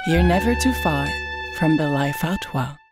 You're never too far from the Life Artois.